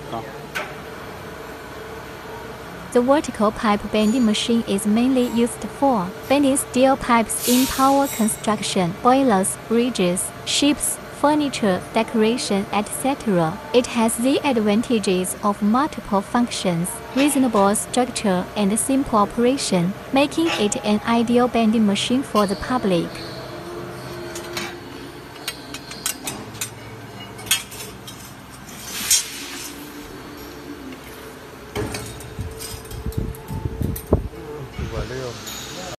The vertical pipe bending machine is mainly used for bending steel pipes in power construction, boilers, bridges, ships, furniture, decoration, etc. It has the advantages of multiple functions, reasonable structure, and simple operation, making it an ideal bending machine for the public.